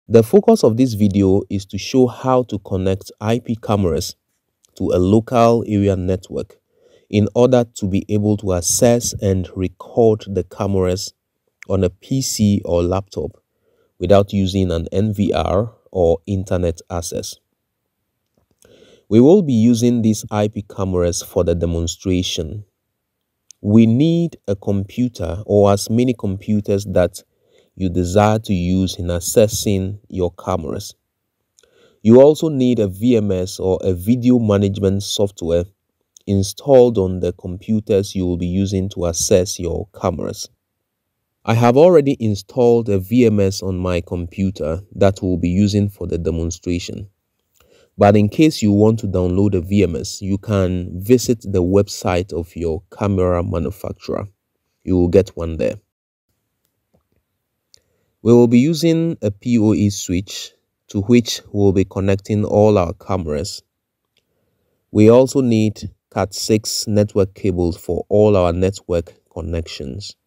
The focus of this video is to show how to connect IP cameras to a local area network in order to be able to access and record the cameras on a PC or laptop without using an NVR or internet access. We will be using these IP cameras for the demonstration. We need a computer or as many computers that you desire to use in accessing your cameras. You also need a VMS or a video management software installed on the computers you will be using to access your cameras. I have already installed a VMS on my computer that we'll be using for the demonstration. But in case you want to download a VMS, you can visit the website of your camera manufacturer. You will get one there. We will be using a POE switch to which we'll be connecting all our cameras. We also need Cat6 network cables for all our network connections.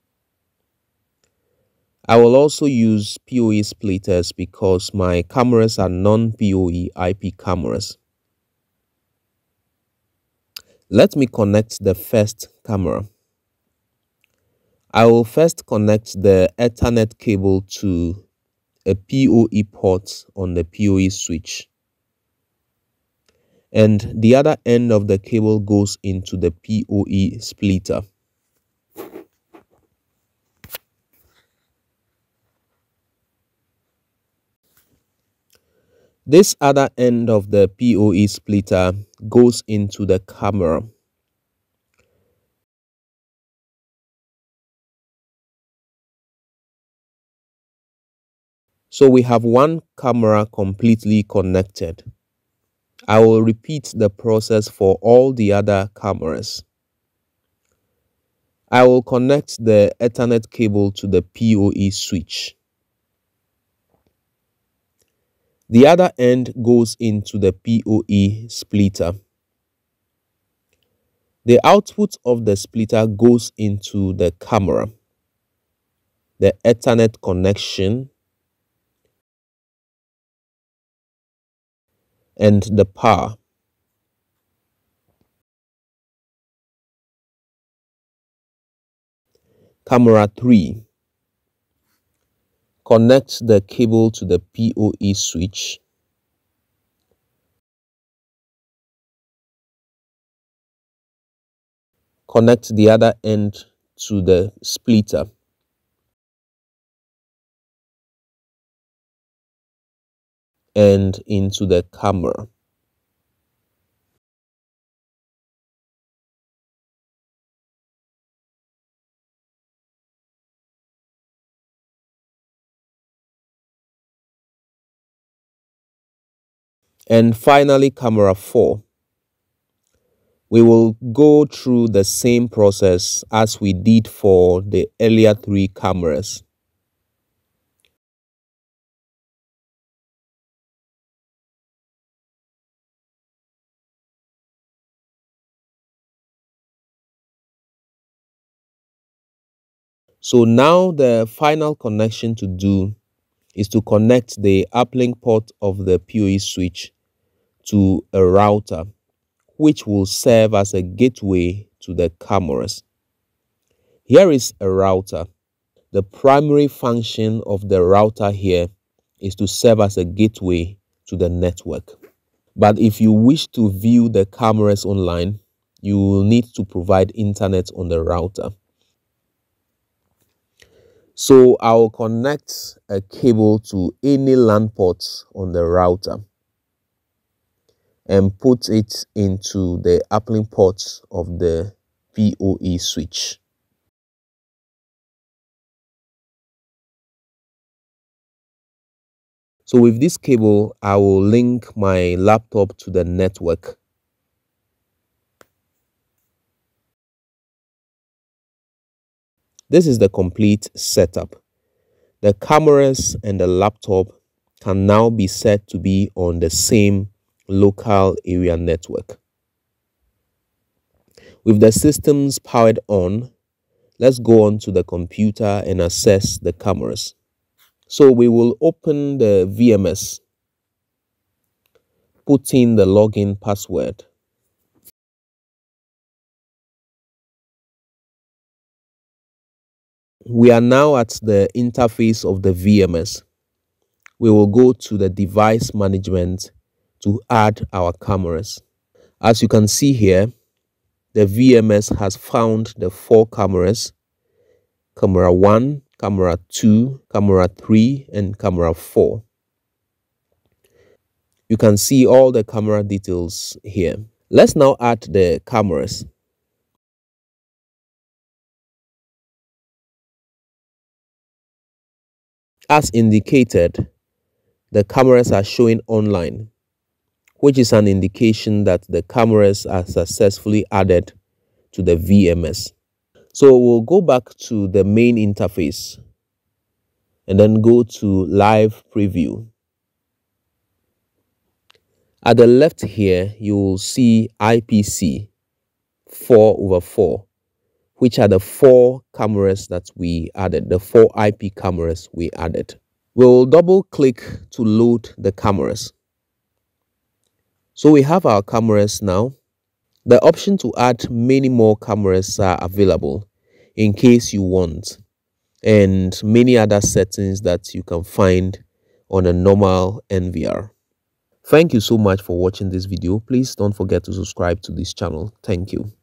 I will also use POE Splitters because my cameras are non POE IP cameras. Let me connect the first camera. I will first connect the Ethernet cable to a POE port on the POE switch. And the other end of the cable goes into the POE splitter. This other end of the POE splitter goes into the camera. So we have one camera completely connected. I will repeat the process for all the other cameras. I will connect the Ethernet cable to the POE switch. The other end goes into the POE splitter. The output of the splitter goes into the camera, the Ethernet connection, and the power. Camera 3. Connect the cable to the POE switch. Connect the other end to the splitter. And into the camera. And finally, camera 4. We will go through the same process as we did for the earlier 3 cameras. So now the final connection to do is to connect the uplink port of the POE switch to a router, which will serve as a gateway to the cameras. Here is a router. The primary function of the router here is to serve as a gateway to the network. But if you wish to view the cameras online, you will need to provide internet on the router. So I will connect a cable to any LAN port on the router and put it into the uplink port of the POE switch. So with this cable, I will link my laptop to the network. This is the complete setup. The cameras and the laptop can now be set to be on the same local area network. With the systems powered on, let's go on to the computer and access the cameras. So we will open the VMS, put in the login password. We are now at the interface of the VMS. We will go to the device management to add our cameras. As you can see here, the VMS has found the 4 cameras: camera 1, camera 2, camera 3, and camera 4. You can see all the camera details here. Let's now add the cameras. As indicated, the cameras are showing online, which is an indication that the cameras are successfully added to the VMS. So we'll go back to the main interface and then go to live preview. At the left here, you will see IPC 4/4, which are the 4 cameras that we added, the 4 IP cameras we added. We'll double click to load the cameras. So we have our cameras now. The option to add many more cameras are available in case you want, and many other settings that you can find on a normal NVR. Thank you so much for watching this video. Please don't forget to subscribe to this channel. Thank you.